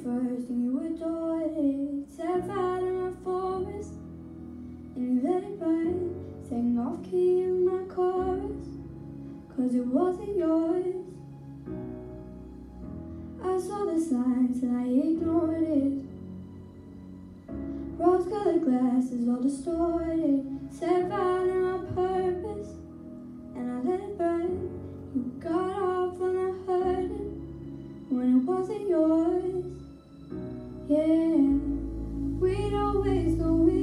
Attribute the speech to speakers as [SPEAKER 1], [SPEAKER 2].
[SPEAKER 1] first and you adored it. Set fire in a forest and you let it burn. Sang off key in my chorus, cause it wasn't yours. I saw the signs and I ignored it. Rose-colored glasses all distorted. Set fire in my purpose and I let it burn. You got off on the hurting when it wasn't yours. Yeah, we'd always go